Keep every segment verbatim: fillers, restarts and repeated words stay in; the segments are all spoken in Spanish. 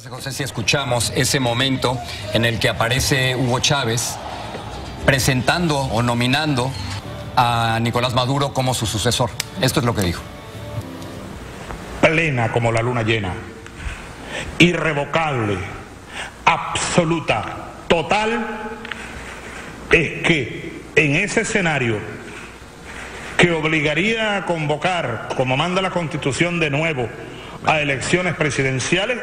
José, si escuchamos ese momento en el que aparece Hugo Chávez presentando o nominando a Nicolás Maduro como su sucesor. Esto es lo que dijo. Plena como la luna llena, irrevocable, absoluta, total, es que en ese escenario que obligaría a convocar, como manda la Constitución de nuevo, a elecciones presidenciales,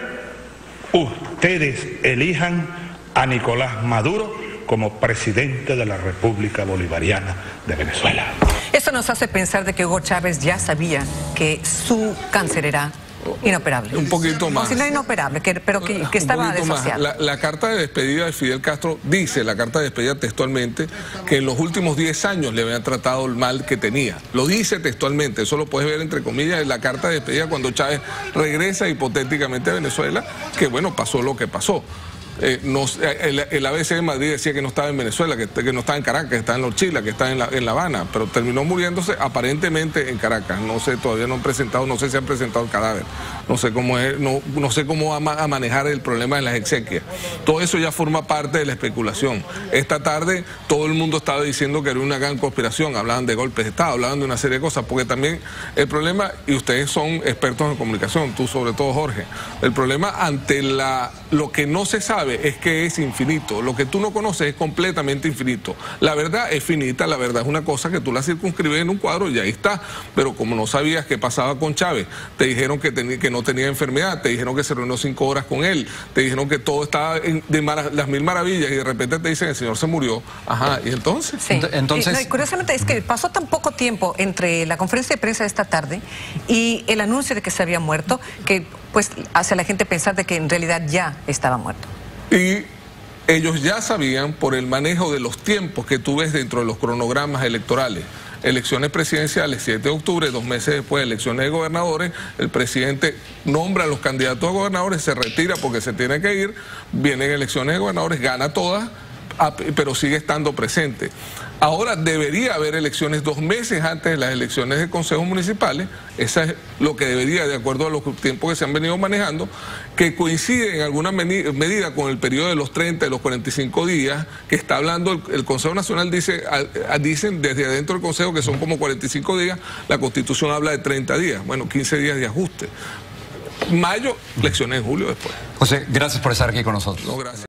ustedes elijan a Nicolás Maduro como presidente de la República Bolivariana de Venezuela. Esto nos hace pensar de que Hugo Chávez ya sabía que su cáncer era inoperable. Un poquito más. O si no inoperable, que, pero que, que estaba desociado. La, la carta de despedida de Fidel Castro dice, la carta de despedida textualmente, que en los últimos diez años le habían tratado el mal que tenía. Lo dice textualmente, eso lo puedes ver entre comillas en la carta de despedida cuando Chávez regresa hipotéticamente a Venezuela, que bueno, pasó lo que pasó. Eh, nos, el, el A B C de Madrid decía que no estaba en Venezuela, que, que no estaba en Caracas, que estaba en Los Chilas, que estaba en La, en La Habana, pero terminó muriéndose aparentemente en Caracas. No sé, todavía no han presentado, no sé si han presentado el cadáver, no sé cómo es, no, no sé cómo va a manejar el problema de las exequias. Todo eso ya forma parte de la especulación. Esta tarde todo el mundo estaba diciendo que era una gran conspiración, hablaban de golpes de Estado, hablaban de una serie de cosas, porque también el problema, y ustedes son expertos en comunicación, tú sobre todo Jorge, el problema ante la, lo que no se sabe es que es infinito. Lo que tú no conoces es completamente infinito. La verdad es finita, la verdad es una cosa que tú la circunscribes en un cuadro y ahí está. Pero como no sabías qué pasaba con Chávez, te dijeron que, que no tenía enfermedad, te dijeron que se reunió cinco horas con él, te dijeron que todo estaba en, de las mil maravillas y de repente te dicen el señor se murió. Ajá, ¿y entonces? Sí. entonces... Y, no, y curiosamente es que pasó tan poco tiempo entre la conferencia de prensa de esta tarde y el anuncio de que se había muerto, que pues hace a la gente pensar de que en realidad ya estaba muerto. Y ellos ya sabían por el manejo de los tiempos que tú ves dentro de los cronogramas electorales. Elecciones presidenciales, siete de octubre, dos meses después, elecciones de gobernadores, el presidente nombra a los candidatos a gobernadores, se retira porque se tiene que ir, vienen elecciones de gobernadores, gana todas, pero sigue estando presente. Ahora debería haber elecciones dos meses antes de las elecciones de consejos municipales, esa es lo que debería, de acuerdo a los tiempos que se han venido manejando, que coincide en alguna medida con el periodo de los treinta y los cuarenta y cinco días que está hablando el, el Consejo Nacional, dice, a, a, dicen desde adentro del Consejo que son como cuarenta y cinco días, la Constitución habla de treinta días, bueno, quince días de ajuste. Mayo, elecciones en julio después. José, gracias por estar aquí con nosotros. No, gracias.